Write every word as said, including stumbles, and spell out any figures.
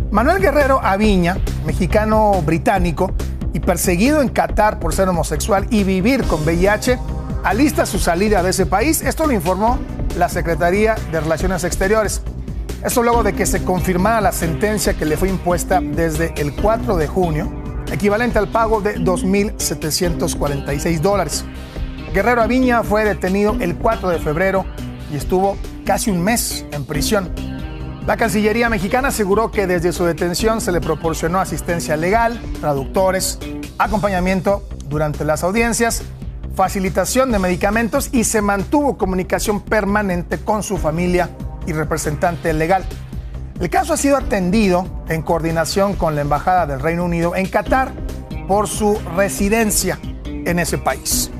Manuel Guerrero Aviña, mexicano británico y perseguido en Qatar por ser homosexual y vivir con V I H, alista su salida de ese país. Esto lo informó la Secretaría de Relaciones Exteriores. Esto luego de que se confirmara la sentencia que le fue impuesta desde el cuatro de junio, equivalente al pago de dos mil setecientos cuarenta y seis dólares. Guerrero Aviña fue detenido el cuatro de febrero y estuvo casi un mes en prisión. La Cancillería mexicana aseguró que desde su detención se le proporcionó asistencia legal, traductores, acompañamiento durante las audiencias, facilitación de medicamentos y se mantuvo comunicación permanente con su familia y representante legal. El caso ha sido atendido en coordinación con la Embajada del Reino Unido en Qatar por su residencia en ese país.